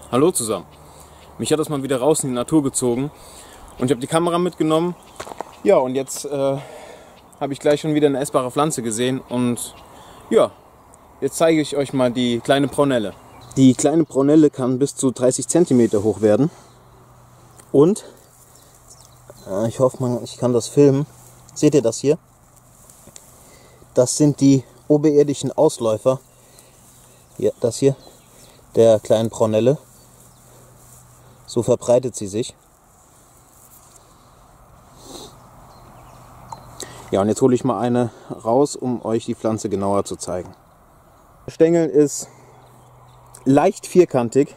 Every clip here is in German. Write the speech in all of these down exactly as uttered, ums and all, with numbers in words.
Hallo zusammen. Mich hat das mal wieder raus in die Natur gezogen und ich habe die Kamera mitgenommen. Ja, und jetzt äh, habe ich gleich schon wieder eine essbare Pflanze gesehen und ja, jetzt zeige ich euch mal die kleine Prunelle. Die kleine Prunelle kann bis zu dreißig Zentimeter hoch werden und äh, ich hoffe, man, ich kann das filmen. Seht ihr das hier? Das sind die oberirdischen Ausläufer. Ja, das hier, der kleinen Prunelle. So verbreitet sie sich. Ja, und jetzt hole ich mal eine raus, um euch die Pflanze genauer zu zeigen. Der Stängel ist leicht vierkantig.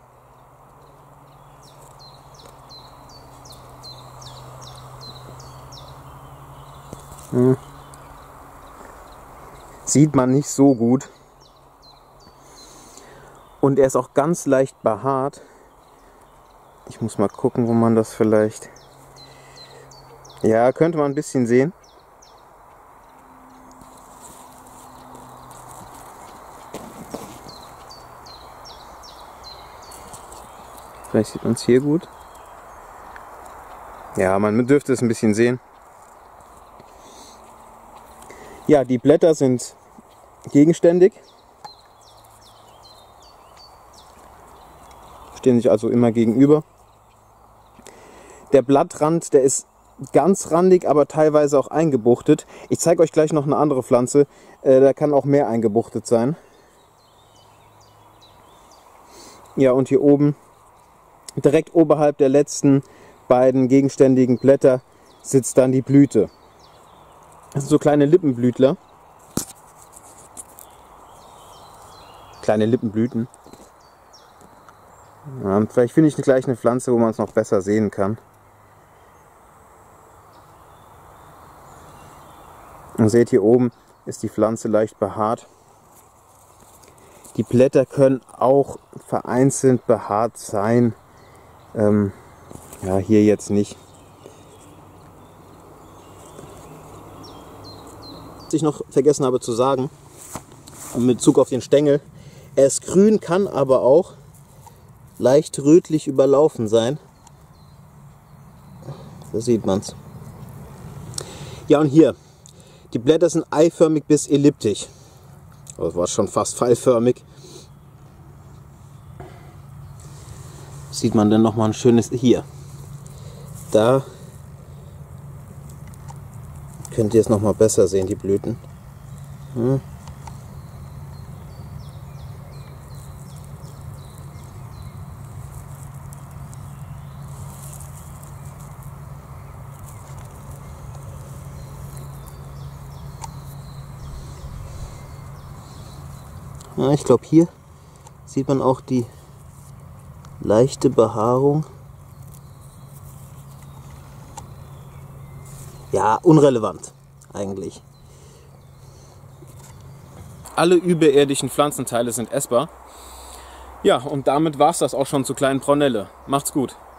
Hm. Sieht man nicht so gut. Und er ist auch ganz leicht behaart. Ich muss mal gucken, wo man das vielleicht... Ja, könnte man ein bisschen sehen. Vielleicht sieht man es hier gut. Ja, man dürfte es ein bisschen sehen. Ja, die Blätter sind gegenständig. Stehen sich also immer gegenüber. Der Blattrand, der ist ganz randig, aber teilweise auch eingebuchtet. Ich zeige euch gleich noch eine andere Pflanze. Äh, da kann auch mehr eingebuchtet sein. Ja, und hier oben, direkt oberhalb der letzten beiden gegenständigen Blätter, sitzt dann die Blüte. Das sind so kleine Lippenblütler. Kleine Lippenblüten. Ja, vielleicht finde ich gleich eine Pflanze, wo man es noch besser sehen kann. Und seht, hier oben ist die Pflanze leicht behaart. Die Blätter können auch vereinzelt behaart sein. Ähm, ja, hier jetzt nicht. Was ich noch vergessen habe zu sagen, in Bezug auf den Stängel, er ist grün, kann aber auch leicht rötlich überlaufen sein. Da sieht man es. Ja, und hier, die Blätter sind eiförmig bis elliptisch. Das war schon fast pfeilförmig. Sieht man dann noch mal ein schönes hier. Da könnt ihr es noch mal besser sehen, die Blüten. Hm. Ja, ich glaube, hier sieht man auch die leichte Behaarung. Ja, unrelevant eigentlich. Alle überirdischen Pflanzenteile sind essbar. Ja, und damit war es das auch schon zur kleinen Prunelle. Macht's gut.